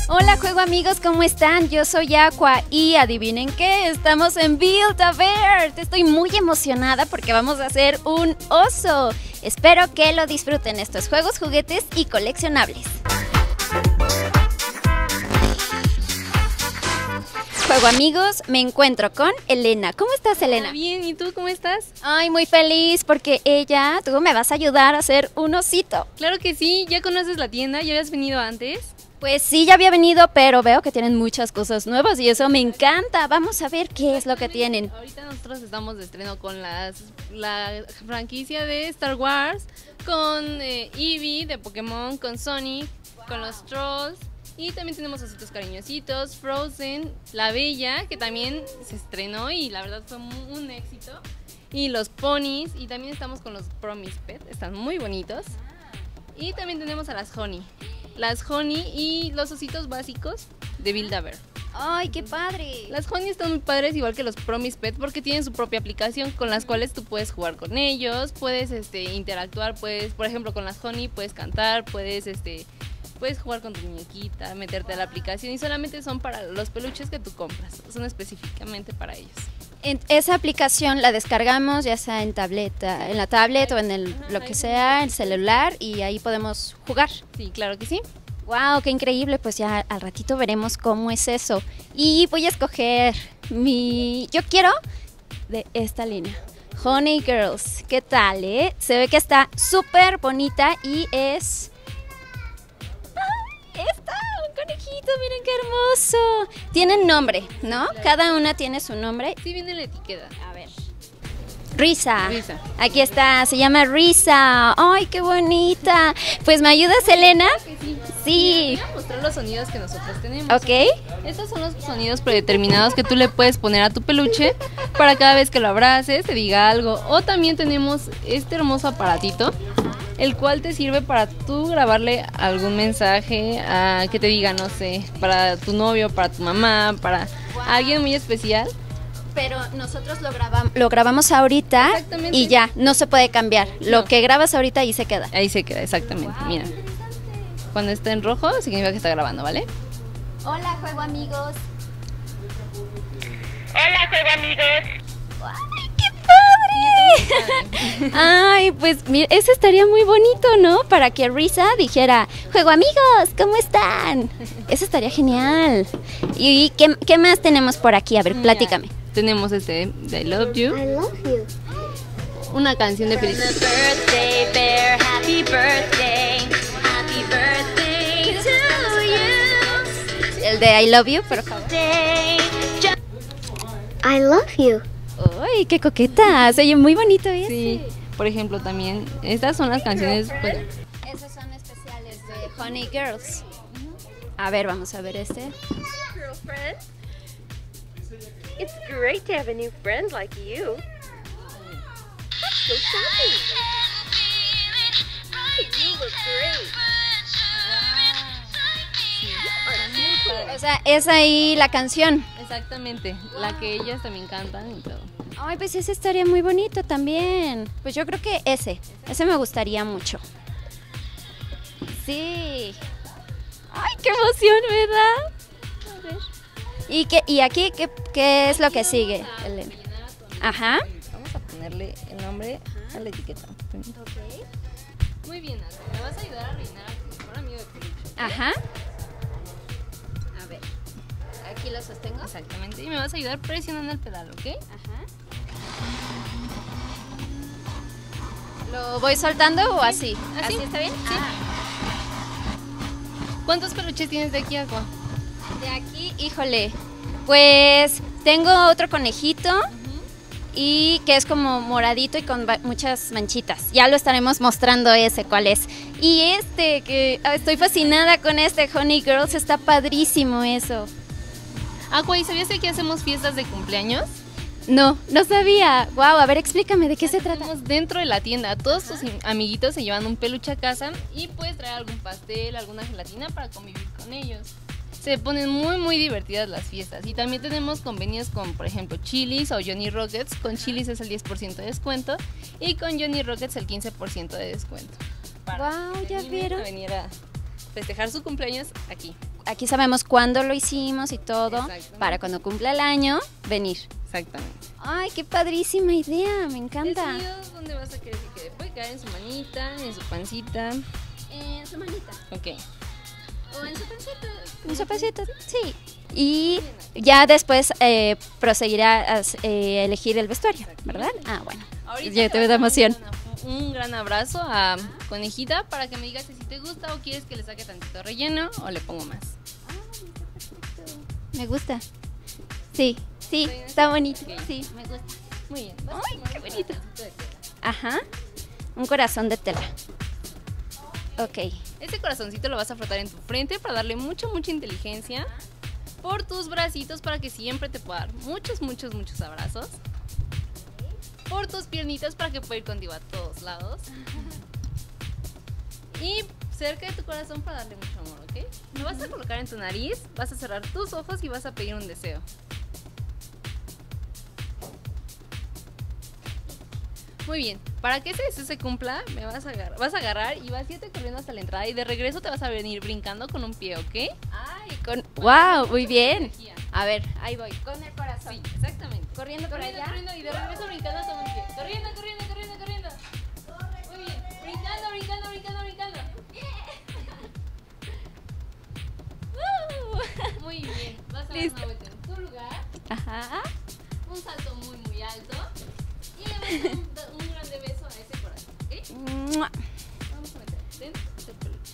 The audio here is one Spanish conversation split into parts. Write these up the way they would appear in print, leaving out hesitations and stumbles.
Hola juego amigos, ¿cómo están? Yo soy Aqua y adivinen qué, estamos en Build-A-Bear. Estoy muy emocionada porque vamos a hacer un oso. Espero que lo disfruten estos juegos, juguetes y coleccionables. Juego amigos, me encuentro con Elena. ¿Cómo estás, Elena? Bien, ¿y tú cómo estás? Ay, muy feliz porque tú me vas a ayudar a hacer un osito. Claro que sí, ¿ya conoces la tienda? ¿Ya habías venido antes? Pues sí, ya había venido, pero veo que tienen muchas cosas nuevas y eso me encanta. Vamos a ver qué es lo que tienen. Ahorita nosotros estamos de estreno con la franquicia de Star Wars, con Eevee de Pokémon, con Sonic, con los Trolls. Y también tenemos ositos cariñositos, Frozen, La Bella, que también se estrenó y la verdad fue un éxito. Y los ponis, y también estamos con los Promise Pet, están muy bonitos. Y también tenemos a las Honey y los ositos básicos de Build-A-Bear. ¡Ay, qué padre! Las Honey están muy padres, igual que los Promise Pet, porque tienen su propia aplicación con las cuales tú puedes jugar con ellos, puedes interactuar, puedes, por ejemplo, con las Honey puedes cantar, puedes jugar con tu muñequita, meterte a la aplicación y solamente son para los peluches que tú compras, son específicamente para ellos. Esa aplicación la descargamos ya sea en la tablet o en lo que sea, el celular, y ahí podemos jugar. Sí, claro que sí. ¡Wow! ¡Qué increíble! Pues ya al ratito veremos cómo es eso. Y voy a escoger yo quiero de esta línea. Honey Girls. ¿Qué tal, Se ve que está súper bonita y es... ¡Está! ¡Un conejito! ¡Miren qué hermoso! Tienen nombre, ¿no? Cada una tiene su nombre. Sí, viene la etiqueta. A ver. Risa. Risa. Aquí está, se llama Risa. ¡Ay, qué bonita! Pues, ¿me ayudas, Elena? Sí. Voy a mostrar los sonidos que nosotros tenemos. Ok. Estos son los sonidos predeterminados que tú le puedes poner a tu peluche para cada vez que lo abraces te diga algo. O también tenemos este hermoso aparatito, el cual te sirve para tú grabarle algún mensaje que te diga, no sé, para tu novio, para tu mamá, para alguien muy especial. Pero nosotros lo grabamos ahorita y ya, no se puede cambiar. No. Lo que grabas ahorita ahí se queda. Ahí se queda, exactamente. Wow. Mira, cuando está en rojo significa que está grabando, ¿vale? Hola, juego amigos. Hola, juego amigos. ¡Ay, qué padre! Ay, pues mira, eso estaría muy bonito, ¿no? Para que Risa dijera, juego amigos, ¿cómo están? Eso estaría genial. ¿Y qué más tenemos por aquí? A ver, platícame. Tenemos I Love You. I love you. Una canción de felicidad. Birthday bear, happy birthday. Happy birthday to you. El de I love you, por favor. I love you. ¡Ay, qué coqueta! Se oye muy bonito ese. Sí, por ejemplo, también estas son las canciones. Esas son especiales de Honey Girls. A ver, vamos a ver este. Girlfriend. It's great to have a new friend like you. Let's go shopping. You look great. O sea, es ahí la canción. Exactamente, la que ellas también cantan y todo. Ay, pues ese estaría muy bonito también. Pues yo creo que ese me gustaría mucho. Sí. Ay, qué emoción, ¿verdad? A ver. ¿Y aquí qué es lo que sigue, Elena? Ajá. Vamos a ponerle el nombre a la etiqueta. Okay. Muy bien, Ana. Me vas a ayudar a rellenar como si fuera amigo de peluche. Ajá. A ver. Aquí lo sostengo. Exactamente. Y me vas a ayudar presionando el pedal, ¿ok? Ajá. ¿Lo voy soltando o así? ¿Así? ¿Así está bien? Sí. ¿Cuántos peluches tienes de aquí, Aqua? De aquí, híjole, pues tengo otro conejito y que es como moradito y con muchas manchitas. Ya lo estaremos mostrando cuál es. Y que estoy fascinada con Honey Girls, está padrísimo eso. Aqua, ¿y sabías que aquí hacemos fiestas de cumpleaños? No sabía. Wow, a ver, explícame, ¿de qué se trata? Tenemos dentro de la tienda, todos tus amiguitos se llevan un peluche a casa y puedes traer algún pastel, alguna gelatina para convivir con ellos. Se ponen muy divertidas las fiestas y también tenemos convenios con, por ejemplo, Chili's o Johnny Rockets. Con Chili's es el 10% de descuento y con Johnny Rockets el 15% de descuento. Wow, ¿ya vieron? A venir a festejar su cumpleaños aquí. aquí sabemos cuándo lo hicimos y todo, Exactamente. para cuando cumpla el año, venir. Exactamente. Ay, qué padrísima idea, me ¿El encanta. sonido dónde vas a querer que quede? Puede caer en su manita, en su pancita. En su manita. Ok. O en su pancita. En su pancita, sí. Y ya después proseguirá a elegir el vestuario, ¿verdad? Ah, bueno. Ahorita Yo le te voy a da dar emoción. un gran abrazo a Conejita para que me digas si te gusta o quieres que le saque tantito relleno o le pongo más. Me gusta. Sí, sí, está bonito. Ok. Sí, me gusta. Muy bien. Ay, qué bonito. pedacito de tela. Ajá. Un corazón de tela. Ok. Ese corazoncito lo vas a frotar en tu frente para darle mucha inteligencia por tus bracitos para que siempre te pueda dar muchos abrazos. Por tus piernitas para que pueda ir contigo a todos lados. Y cerca de tu corazón para darle mucho amor, ¿ok? Lo vas a colocar en tu nariz, vas a cerrar tus ojos y vas a pedir un deseo. Muy bien, para que ese deseo se cumpla, vas a agarrar y vas a irte corriendo hasta la entrada y de regreso te vas a venir brincando con un pie, ¿ok? Ay, wow, muy bien. Energía. A ver, ahí voy, con el corazón. Sí, exactamente. Corriendo para allá. Corriendo y de regreso brincando hasta un pie. Corriendo. Muy bien, brincando. Muy bien, vas a dar Listo. una vuelta en tu lugar, Ajá. un salto muy alto y le vas a dar un grande beso a ese corazón, ¿ok? Mua. Vamos a meter dentro del peluche.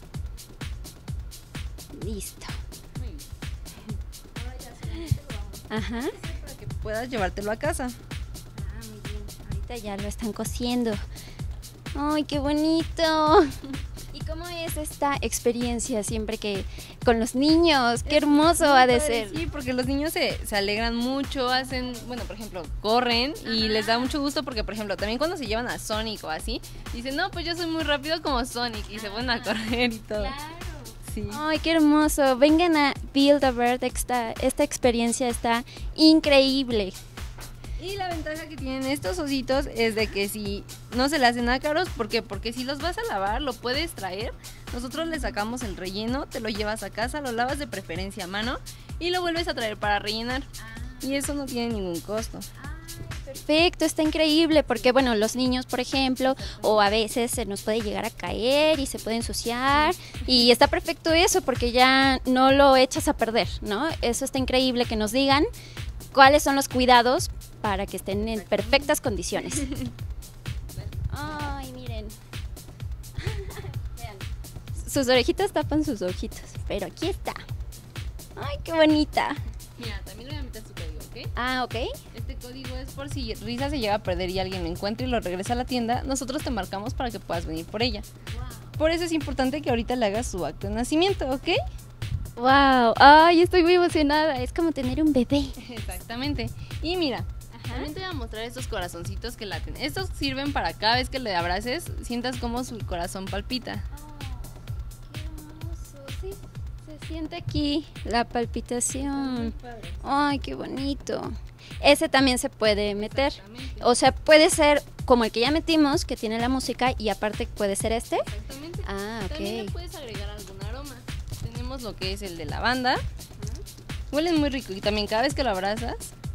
Listo. Muy bien. Ahora ya solamente lo vamos Ajá. a hacer para que puedas llevártelo a casa. Ah, muy bien. Ahorita ya lo están cosiendo. Ay, qué bonito. ¿Y cómo es esta experiencia siempre que con los niños? Qué hermoso ha de ser. Sí, porque los niños se alegran mucho, hacen, bueno, por ejemplo, corren y les da mucho gusto porque, por ejemplo, también cuando se llevan a Sonic o así, dicen, no, pues yo soy muy rápido como Sonic y se ponen a correr y todo. Sí. Ay, qué hermoso. Vengan a Build-A-Bear. Esta experiencia está increíble. Y la ventaja que tienen estos ositos es de que si no se le hacen ácaros, ¿por qué? Porque si los vas a lavar, lo puedes traer, nosotros le sacamos el relleno, te lo llevas a casa, lo lavas de preferencia a mano y lo vuelves a traer para rellenar. Y eso no tiene ningún costo. Perfecto, está increíble porque, bueno, los niños, por ejemplo, o a veces se nos puede llegar a caer y se puede ensuciar y está perfecto eso porque ya no lo echas a perder, ¿no? Eso está increíble que nos digan cuáles son los cuidados para que estén en perfectas condiciones. Ay, miren. Vean. Sus orejitas tapan sus ojitos, pero aquí está. Ay, qué bonita. Mira, también le voy a meter su código, ¿ok? Ah, ok. Este código es por si Risa se llega a perder y alguien lo encuentra y lo regresa a la tienda, nosotros te marcamos para que puedas venir por ella. Por eso es importante que ahorita le hagas su acto de nacimiento, ¿ok? Wow, ay, estoy muy emocionada. Es como tener un bebé. Exactamente. Y mira, también te voy a mostrar estos corazoncitos que laten. Estos sirven para cada vez que le abraces, sientas como su corazón palpita. Qué hermoso, sí. Se siente aquí la palpitación. Ay, qué bonito. Ese también se puede meter. Exactamente. O sea, puede ser como el que ya metimos, que tiene la música, y aparte puede ser este. Exactamente. Ah, También le ok. puedes agregar algún aroma. Tenemos lo que es el de lavanda. Huelen muy rico y también cada vez que lo abrazas,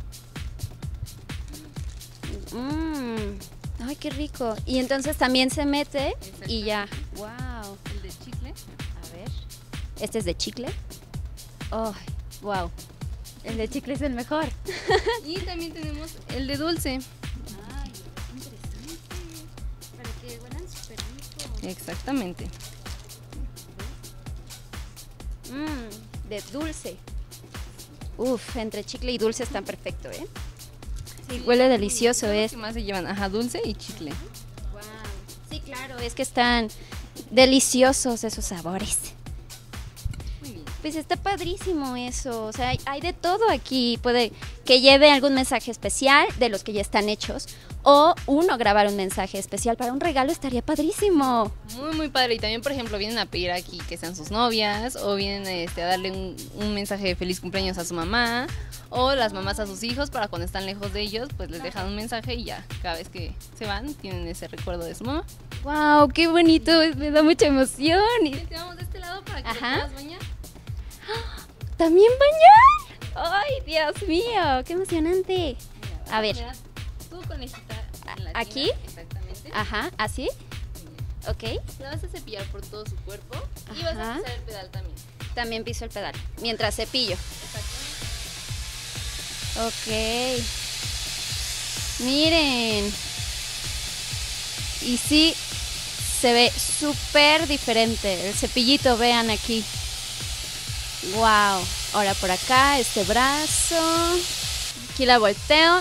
Ay, qué rico. Y entonces también se mete y ya. Wow. el de chicle. A ver. Este es de chicle. Ay, wow. El de chicle es el mejor. Y también tenemos el de dulce. Ay, interesante. Para que huelan súper rico. Exactamente. De dulce. Uf, entre chicle y dulce están perfecto, ¿eh? Sí, huele delicioso, Son los ¿eh? que más se llevan, ajá, dulce y chicle. Wow. Sí, claro, es que están deliciosos esos sabores. Muy bien. Pues está padrísimo eso, o sea, hay de todo aquí. Puede que lleve algún mensaje especial de los que ya están hechos o uno grabar un mensaje especial para un regalo, estaría padrísimo. Muy padre. Y también, por ejemplo, vienen a pedir aquí que sean sus novias o vienen a darle un mensaje de feliz cumpleaños a su mamá o las mamás a sus hijos para cuando están lejos de ellos, pues les dejan un mensaje y ya, cada vez que se van, tienen ese recuerdo de su mamá. Wow, qué bonito, me da mucha emoción. Te vamos de este lado para que te Ajá. puedas bañar. ¿También bañar? ¡Ay, Dios mío! ¡Qué emocionante! A ver. Mira, tu conejita en la ¿Aquí? tina, exactamente. Ajá, ¿así? Ok. La vas a cepillar por todo su cuerpo y vas Ajá. a pisar el pedal también. También piso el pedal, mientras cepillo. Exactamente. Ok. Miren. Y sí, se ve súper diferente. El cepillito, vean aquí. Wow. Ahora por acá, este brazo. Aquí la volteo.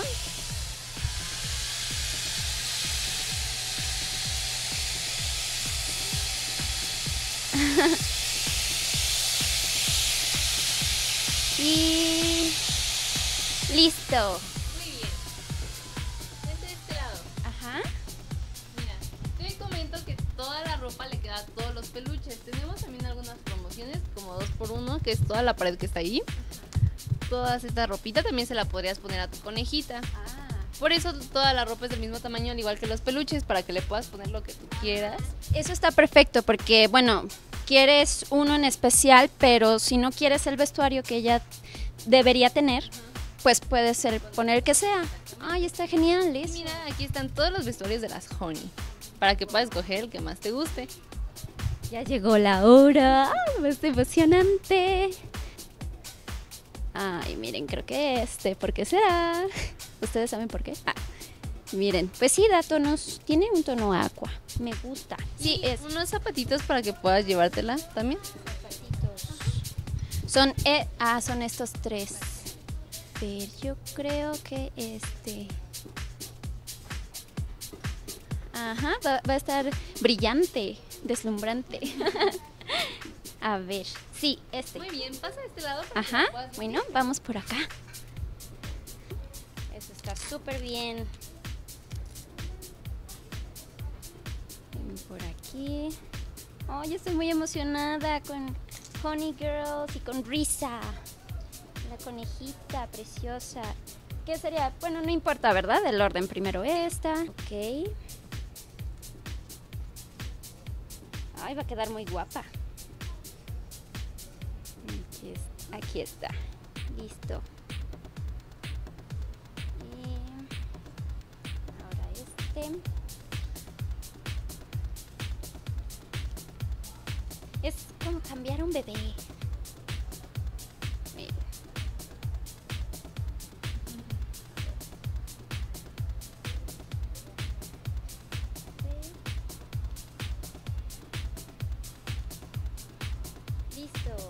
Y listo. Muy bien. Vente de este lado. Ajá. Mira, te comento que toda la ropa le queda a todos los peluches. Tenemos también algunas promociones como 2x1, que es toda la pared que está ahí. Toda esta ropita también se la podrías poner a tu conejita. Por eso toda la ropa es del mismo tamaño, al igual que los peluches, para que le puedas poner lo que tú quieras. Eso está perfecto porque, bueno, quieres uno en especial, pero si no quieres el vestuario que ella debería tener, pues puedes poner el que sea. Ay, está genial, Y Liz. mira, aquí están todos los vestuarios de las Honey, para que puedas escoger el que más te guste. Ya llegó la hora. ¡Más emocionante! Ay, miren, creo que ¿por qué será? ¿Ustedes saben por qué? Miren, pues sí, da tonos, tiene un tono aqua, me gusta. Sí, Y es. unos zapatitos para que puedas llevártela también. Son estos tres. Pero yo creo que Ajá, va a estar brillante, deslumbrante. A ver, sí, Muy bien, pasa de este lado para que Ajá, lo puedas bueno, vamos por acá. Eso está súper bien. Ven por aquí. Oh, yo estoy muy emocionada con Honey Girls y con Risa. La conejita preciosa. ¿Qué sería? Bueno, no importa, ¿verdad? El orden primero esta. Ok. Ay, va a quedar muy guapa. Aquí está. Listo. Y ahora es como cambiar un bebé. Miren. Listo.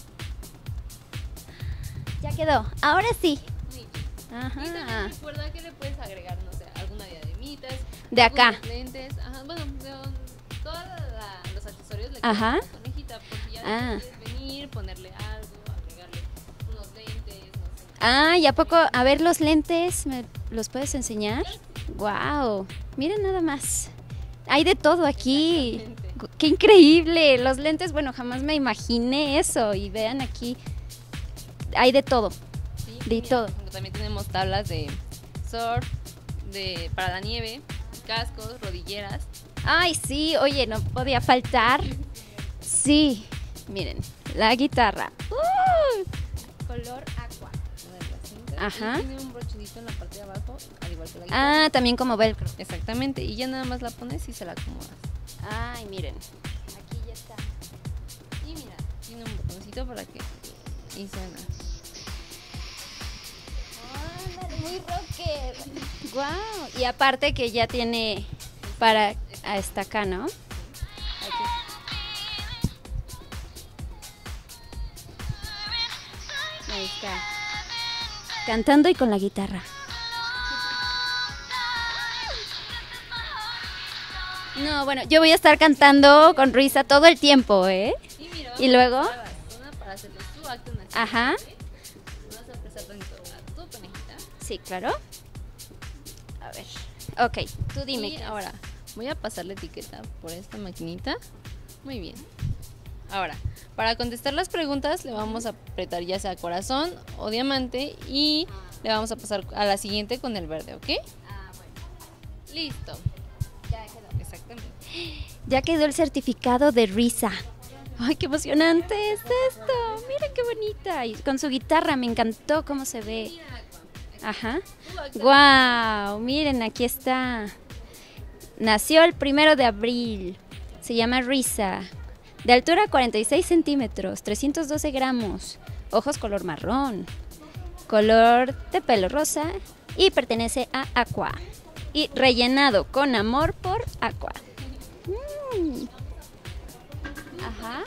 Ya quedó. Ahora sí. Muy bien. Y también Ajá. recuerda que le puedes agregar, no sé, alguna diademitas. De acá. algunos lentes. Ajá, bueno, todos los accesorios le Ajá. quedan a la conejita, porque ya Ah. puedes venir, ponerle algo, agregarle unos lentes, no sé. Ah, ¿y a poco? A ver los lentes, ¿me los puedes enseñar? Wow, miren nada más. Hay de todo aquí. Exactamente. ¡Qué increíble! Los lentes, bueno, jamás me imaginé eso. Y vean aquí, hay de todo. Sí, De mira, todo. por ejemplo, también tenemos tablas de surf, para la nieve, cascos, rodilleras. Ay, sí, oye, no podía faltar. Sí, miren, la guitarra. Color aqua. Ajá. Y tiene un brochudito en la parte de abajo, al igual que la guitarra. Ah, también como velcro. Exactamente, y ya nada más la pones y se la acomodas. Ay, miren, aquí ya está. Y mira, tiene un botoncito para que y suena. Ándale, muy rocker. Wow. Y aparte que ya tiene para hasta acá, ¿no? Ahí está. Cantando y con la guitarra. No, bueno, yo voy a estar cantando con Risa todo el tiempo, ¿eh? Y mira, ¿Y luego? vamos a la zona para hacerle tu acto nacional. Ajá. Vas a prestar tanto a tu conejita. Sí, claro. A ver. Ok, tú dime. Y ahora voy a pasar la etiqueta por esta maquinita. Muy bien. Ahora, para contestar las preguntas le vamos a apretar ya sea corazón o diamante y le vamos a pasar a la siguiente con el verde, ¿ok? Ah, bueno. Listo. Ya quedó. Exactamente. Ya quedó el certificado de Risa. ¡Ay, qué emocionante es esto! ¡Mira qué bonita! Y con su guitarra, me encantó cómo se ve. Ajá. ¡Guau! Miren, aquí está. Nació el 1 de abril. Se llama Risa. De altura 46 centímetros, 312 gramos. Ojos color marrón. Color de pelo rosa. Y pertenece a Aqua. Y rellenado con amor por Aqua. Ajá.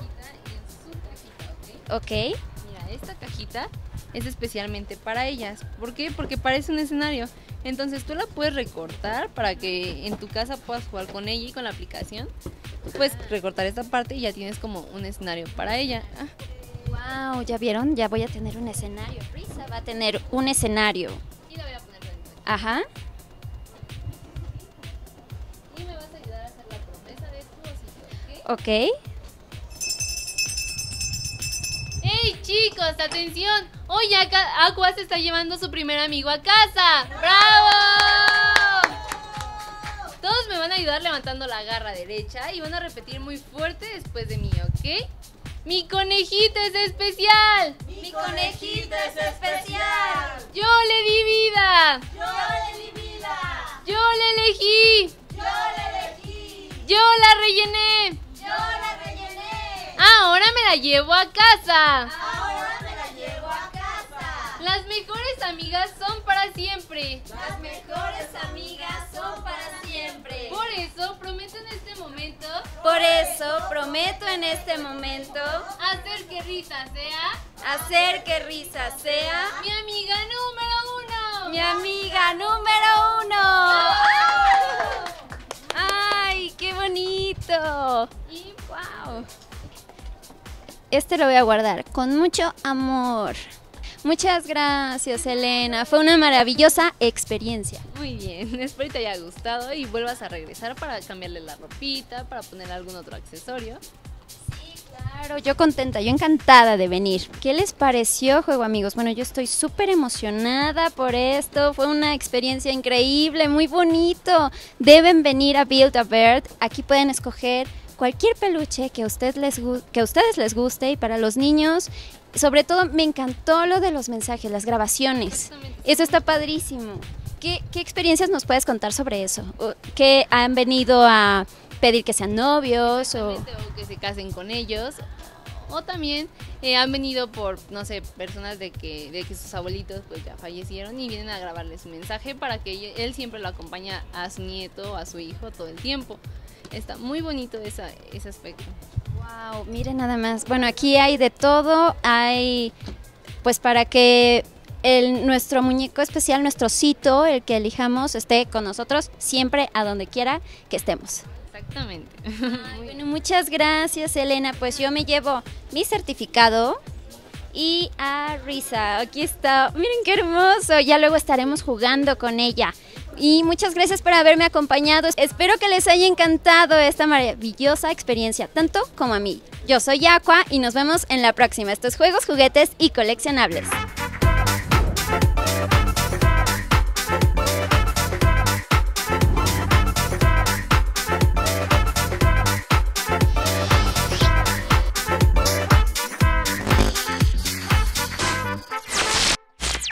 Ok. Mira, esta cajita es especialmente para ellas. ¿Por qué? Porque parece un escenario. Entonces tú la puedes recortar para que en tu casa puedas jugar con ella y con la aplicación. Puedes recortar esta parte y ya tienes como un escenario para ella. Wow, ¿ya vieron? Ya voy a tener un escenario. Risa va a tener un escenario. Y la voy a poner dentro. Ajá. Y me vas a ayudar a hacer la promesa de tu osito, ¿ok? Ok. ¡Hey chicos, atención! Hoy Aqua se está llevando su primer amigo a casa. ¡Bravo! Todos me van a ayudar levantando la garra derecha y van a repetir muy fuerte después de mí, ¿ok? ¡Mi conejito es especial! ¡Mi conejito es especial! ¡Yo le di vida! ¡Yo le di vida! ¡Yo le elegí! ¡Yo le elegí! ¡Yo la rellené! ¡Yo la rellené! ¡Ahora me la llevo a casa! ¡Ahora me la llevo a casa! Las mejores amigas son para siempre. Las mejores amigas son para siempre. Por eso prometo en este momento hacer que Risa sea mi amiga número 1. Mi amiga número 1. ¡Ay, qué bonito! Y ¡Wow! Este lo voy a guardar con mucho amor. Muchas gracias, Elena. Fue una maravillosa experiencia. muy bien, espero que te haya gustado y vuelvas a regresar para cambiarle la ropita, para poner algún otro accesorio. Claro, yo contenta, yo encantada de venir. ¿Qué les pareció, juego amigos? Bueno, yo estoy súper emocionada por esto. Fue una experiencia increíble, muy bonito. Deben venir a Build-A-Bear. Aquí pueden escoger cualquier peluche que a ustedes les guste, y para los niños, sobre todo me encantó lo de los mensajes, las grabaciones. Eso está padrísimo. ¿Qué experiencias nos puedes contar sobre eso? ¿Qué han venido a pedir que sean novios O que se casen con ellos? O también han venido por, no sé, personas de que sus abuelitos pues ya fallecieron y vienen a grabarle su mensaje para que él siempre lo acompañe a su nieto o a su hijo todo el tiempo. Está muy bonito ese aspecto. Wow, miren nada más. Bueno, aquí hay de todo. Hay, pues para que nuestro muñeco especial, nuestro osito, el que elijamos, esté con nosotros siempre a donde quiera que estemos. Exactamente. Ay, bueno, muchas gracias, Elena. Pues yo me llevo mi certificado y a Risa. Aquí está. Miren qué hermoso. Ya luego estaremos jugando con ella. Y muchas gracias por haberme acompañado. Espero que les haya encantado esta maravillosa experiencia, tanto como a mí. Yo soy Aqua y nos vemos en la próxima. Estos juegos, juguetes y coleccionables.